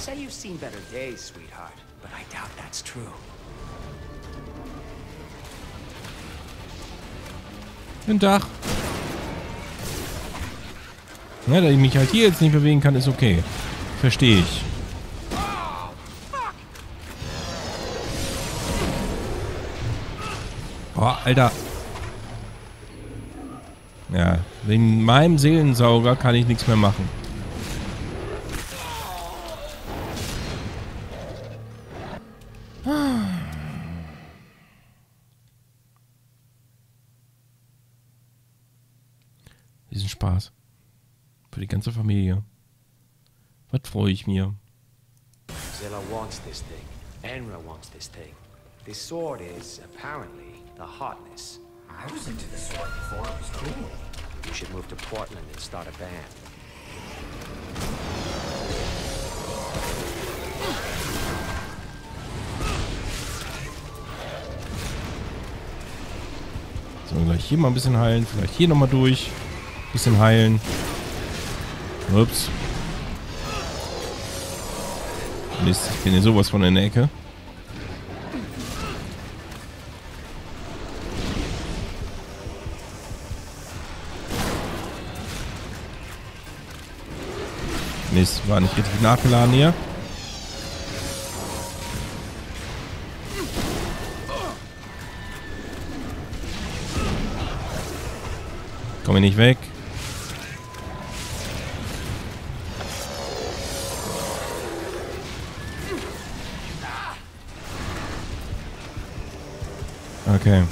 say you've seen better days, sweetheart, but I doubt that's true. Guten Tag. Ja, da ich mich halt hier jetzt nicht bewegen kann, ist okay. Verstehe ich. Boah, Alter. Ja, wegen meinem Seelensauger kann ich nichts mehr machen. Diesen Spaß. Für die ganze Familie. Was freue ich mir? Zilla wants this thing. Enra wants this thing. This sword is, apparently, the hotness. I was into the sword before it was cool. You should move to Portland and start a band. So, gleich hier mal ein bisschen heilen. Vielleicht hier nochmal durch. Bisschen heilen. Ups. Mist, ich bin hier sowas von in der Ecke. Mist, war nicht richtig nachgeladen hier. Komm ich nicht weg. Okay.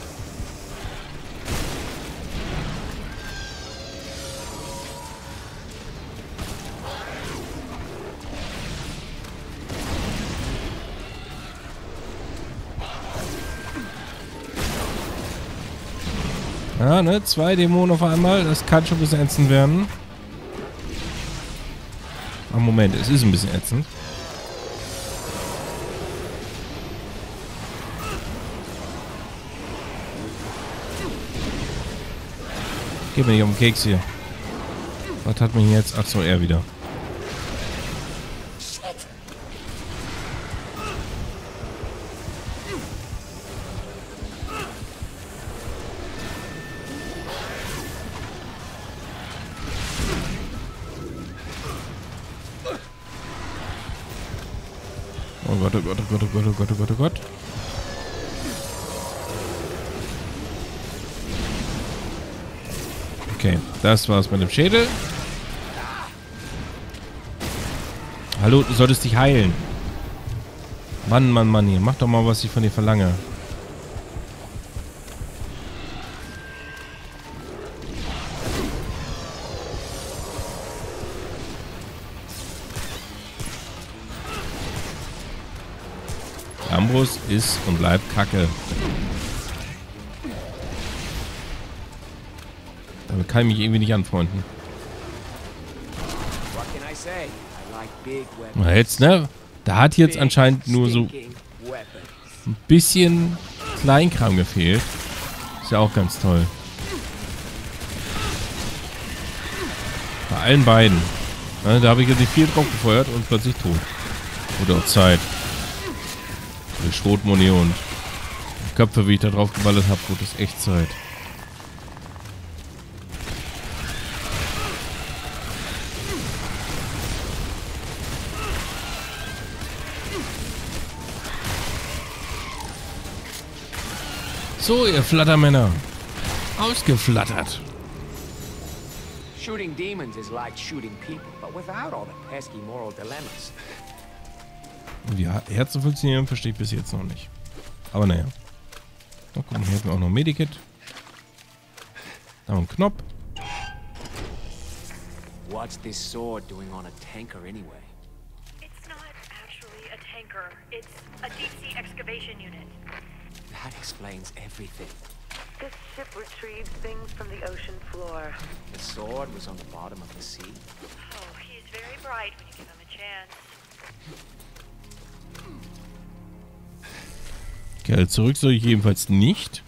Ja, ne? 2 Dämonen auf einmal. Das kann schon ein bisschen ätzend werden. Ah, Moment, es ist ein bisschen ätzend. Geht mir nicht um den Keks hier. Was hat mich jetzt? Ach so, er wieder. Oh Gott, oh Gott, oh Gott, oh Gott, oh Gott, oh Gott, oh Gott. Okay, das war's mit dem Schädel. Hallo, du solltest dich heilen. Mann, Mann, Mann, hier. Mach doch mal, was ich von dir verlange. Ambrus ist und bleibt Kacke. Damit kann ich mich irgendwie nicht anfreunden. Na jetzt, ne? Da hat jetzt anscheinend nur so ein bisschen Kleinkram gefehlt. Ist ja auch ganz toll. Bei allen beiden. Ne, da habe ich jetzt nicht viel drauf gefeuert und plötzlich tot. Oder auch Zeit. Die Schrotmuni und Köpfe, wie ich da drauf geballert habe, gut, ist echt Zeit. So, ihr Flattermänner. Ausgeflattert. Shooting demons is like shooting people, but without all the pesky moral dilemmas. Und die Herzen funktionieren, verstehe ich bis jetzt noch nicht. Aber naja. Oh, guck mal, hier haben wir auch noch ein Medikit. Da haben wir einen Knopf. What's this sword doing on a tanker anyway? It's not actually a tanker. It's a deep-sea excavation unit. That explains everything. This ship retrieves things from the ocean floor. The sword was on the bottom of the sea. Oh, he's very bright when you give him a chance. Okay, zurück soll ich jedenfalls nicht.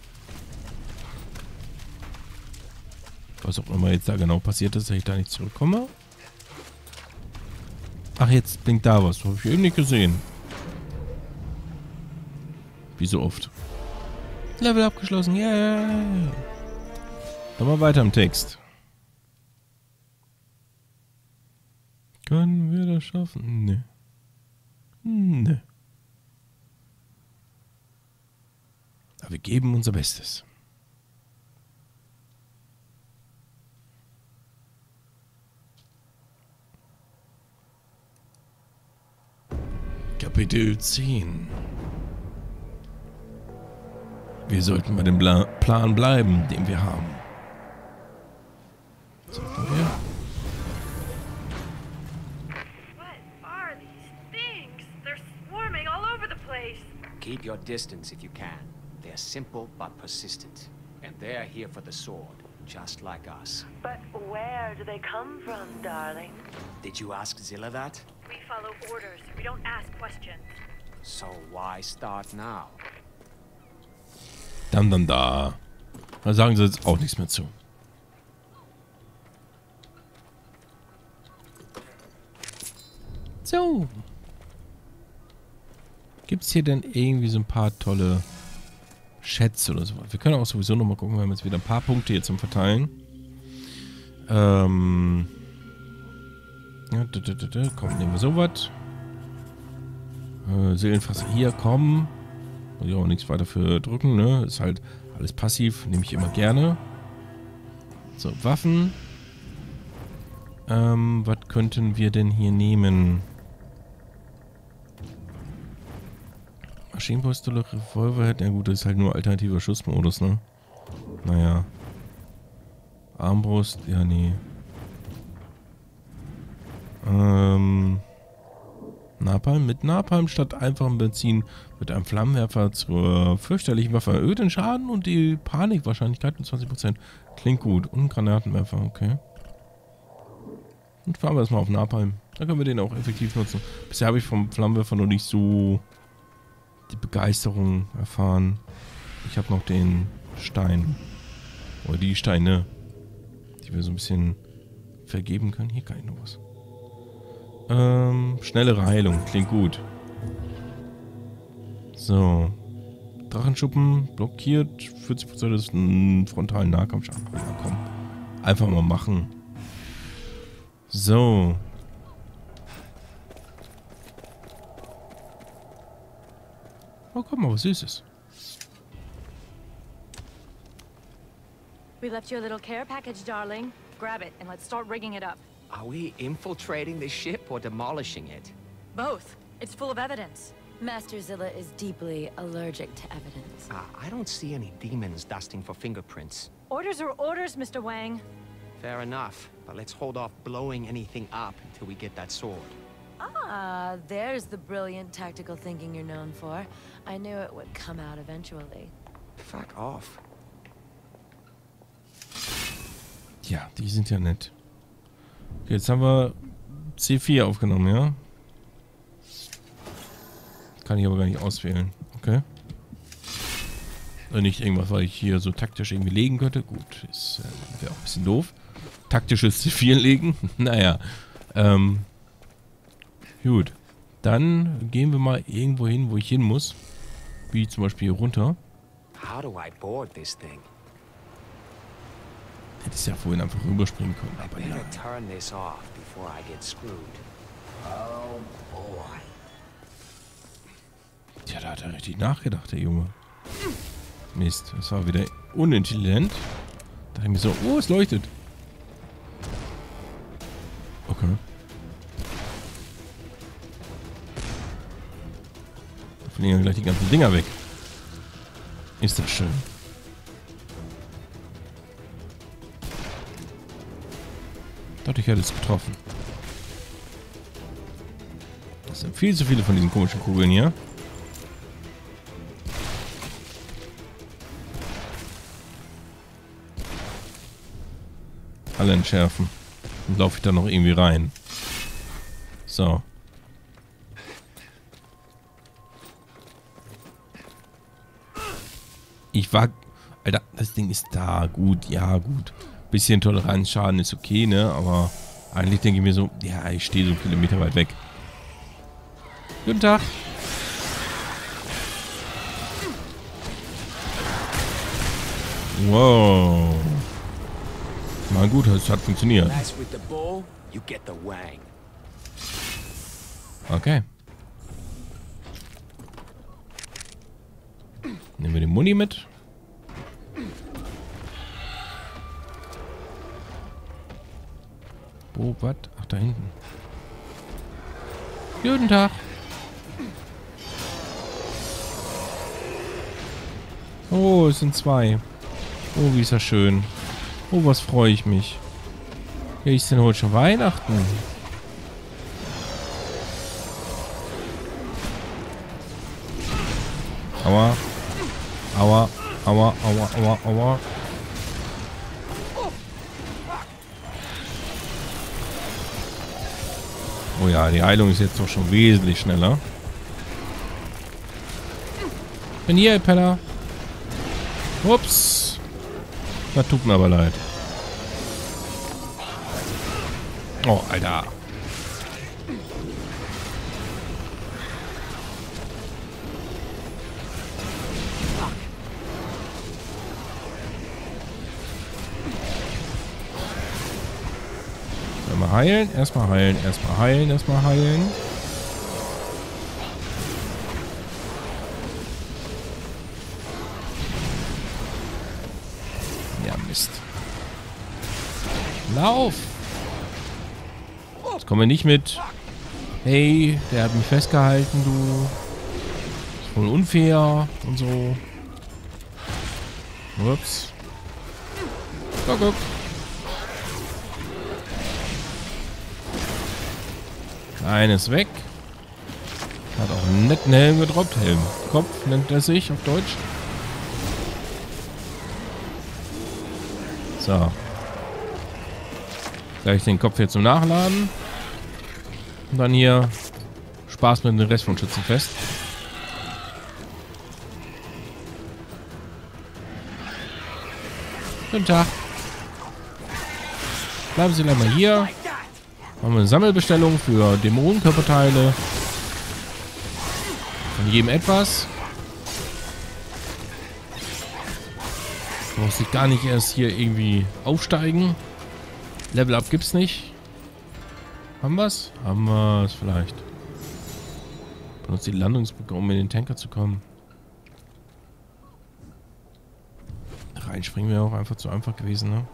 Was auch immer jetzt da genau passiert ist, dass ich da nicht zurückkomme. Ach, jetzt blinkt da was. Habe ich eben nicht gesehen. Wie so oft. Level abgeschlossen. Yay! Dann mal weiter im Text. Können wir das schaffen? Nee. Nee. Aber wir geben unser Bestes. Kapitel 10. Wir sollten bei dem Plan bleiben, den wir haben. Sollten wir? What are these things? They're swarming all over the place. Keep your distance if you can. They're simple but persistent. And they're here for the sword, just like us. But where do they come from, darling? Did you ask Zilla that? We follow orders. We don't ask questions. So why start now? Dann da. Da sagen sie jetzt auch nichts mehr zu. So. Gibt es hier denn irgendwie so ein paar tolle Schätze oder so? Wir können auch sowieso nochmal gucken. Wir haben jetzt wieder ein paar Punkte hier zum Verteilen. Ja, komm, nehmen wir sowas. Seelenfass hier, komm. Muss ich auch nichts weiter für drücken, ne? Ist halt alles passiv, nehme ich immer gerne. So, Waffen. Was könnten wir denn hier nehmen? Maschinenpistole, Revolver, ja gut, das ist halt nur alternativer Schussmodus, ne? Naja. Armbrust, ja, nee. Napalm. Mit Napalm statt einfachem Benzin mit einem Flammenwerfer zur fürchterlichen Waffe erhöht den Schaden und die Panikwahrscheinlichkeit um 20%. Klingt gut. Und ein Granatenwerfer, okay. Und fahren wir erstmal auf Napalm. Dann können wir den auch effektiv nutzen. Bisher habe ich vom Flammenwerfer noch nicht so die Begeisterung erfahren. Ich habe noch den Stein. Oder die Steine, die wir so ein bisschen vergeben können. Hier kann ich noch was. Schnellere Heilung. Klingt gut. So. Drachenschuppen blockiert 40% des frontalen Nahkampfschaden. Ja, komm. Einfach mal machen. So. Oh, guck mal, was Süßes. We left you a little care package, darling. Grab it and let's start rigging it up. Are we infiltrating the ship or demolishing it? Both. It's full of evidence. Master Zilla is deeply allergic to evidence. I don't see any demons dusting for fingerprints. Orders are orders, Mr. Wang. Fair enough, but let's hold off blowing anything up until we get that sword. Ah, there's the brilliant tactical thinking you're known for. I knew it would come out eventually. Fuck off. Ja, die sind ja nett. Okay, jetzt haben wir C4 aufgenommen, ja? Kann ich aber gar nicht auswählen. Okay. Nicht irgendwas, weil ich hier so taktisch irgendwie legen könnte. Gut, ist wäre auch ein bisschen doof. Taktisches C4 legen. Naja. Gut. Dann gehen wir mal irgendwo hin, wo ich hin muss. Wie zum Beispiel hier runter. How do I board this thing? Hätte ich ja vorhin einfach rüberspringen können. I Aber better ja. turn this off before I get screwed. Oh boy. Tja, da hat er richtig nachgedacht, der Junge. Mist, das war wieder unintelligent. Da dachte ich mir so, oh, es leuchtet. Okay. Da fliegen ja gleich die ganzen Dinger weg. Ist das schön. Ich dachte, ich hätte es getroffen. Das sind viel zu viele von diesen komischen Kugeln hier. Alle entschärfen. Dann laufe ich da noch irgendwie rein. So. Ich war... Alter, das Ding ist da. Gut, ja, gut. Bisschen Toleranzschaden ist okay, ne? Aber eigentlich denke ich mir so, ja, ich stehe so Kilometer weit weg. Guten Tag. Wow. Na gut, das hat funktioniert. Mess with the bull, you get the wang. Okay. Nehmen wir den Muni mit. Wo, was? Ach, da hinten. Guten Tag. Oh, es sind zwei. Oh, wie ist das schön. Oh, was freue ich mich. Ja, ist denn heute schon Weihnachten? Aua. Aua. Aua, aua, aua, aua. Oh ja, die Heilung ist jetzt doch schon wesentlich schneller. Bin hier, Penner. Ups. Das tut mir aber leid. Oh, Alter. Erstmal heilen, erstmal heilen, erstmal heilen, erstmal heilen. Ja, Mist. Lauf! Jetzt kommen wir nicht mit. Hey, der hat mich festgehalten, du. Ist voll unfair und so. Ups. Guck, guck. Eines weg. Hat auch einen netten Helm gedroppt. Helmkopf nennt er sich auf Deutsch. So. Gleich den Kopf hier zum Nachladen. Und dann hier Spaß mit dem Rest von Schützenfest. Guten Tag. Bleiben Sie mal hier. Machen wir eine Sammelbestellung für Dämonenkörperteile. Von jedem etwas. Muss ich gar nicht erst hier irgendwie aufsteigen. Level Up gibt's nicht. Haben wir's? Haben wir's vielleicht. Benutzt die Landungsbrücke, um in den Tanker zu kommen. Reinspringen wäre auch einfach zu einfach gewesen, ne?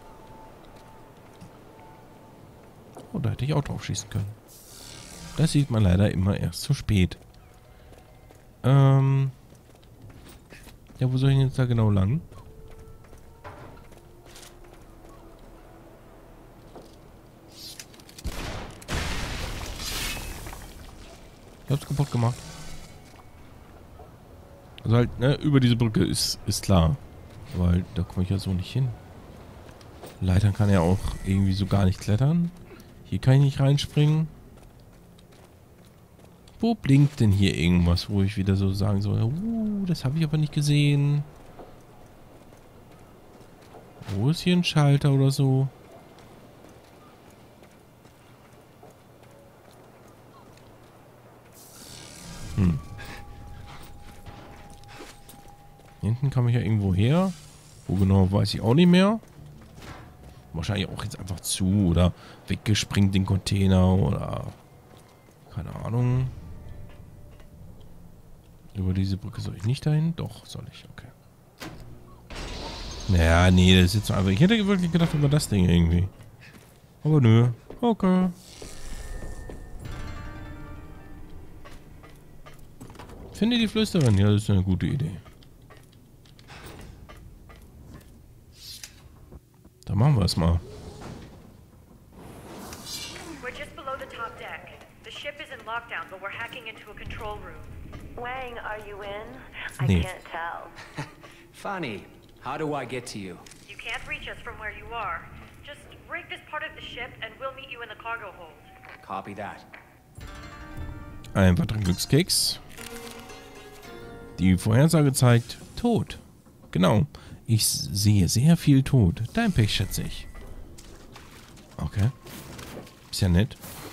Oh, da hätte ich auch drauf schießen können. Das sieht man leider immer erst zu spät. Ja, wo soll ich denn jetzt da genau lang? Ich hab's kaputt gemacht. Also halt, ne, über diese Brücke ist klar. Weil da komme ich ja so nicht hin. Leitern kann er auch irgendwie so gar nicht klettern. Hier kann ich nicht reinspringen. Wo blinkt denn hier irgendwas, wo ich wieder so sagen soll, das habe ich aber nicht gesehen. Wo ist hier ein Schalter oder so? Hier hinten kam ich ja irgendwo her. Wo genau, weiß ich auch nicht mehr. Wahrscheinlich auch jetzt einfach zu oder weggespringt den Container oder keine Ahnung. Über diese Brücke soll ich nicht dahin? Doch, soll ich. Okay. Naja, nee, das ist jetzt so einfach. Ich hätte wirklich gedacht über das Ding irgendwie. Aber nö. Okay. Finde die Flüsterin. Ja, das ist eine gute Idee. Dann machen wir es mal. We're just below the top deck. The ship is in lockdown, but we're hacking into a control room. Wang, are you in? I Nee. can't tell. Funny. How do I get to you? You can't reach us from where you are. Just rig this part of the ship and we'll meet you in the cargo hold. Copy that. Ein weiterer Glückskeks. Die Vorhersage zeigt Tod. Genau. Ich sehe sehr viel Tod. Dein Pech, schätze ich. Okay. Ist ja nett.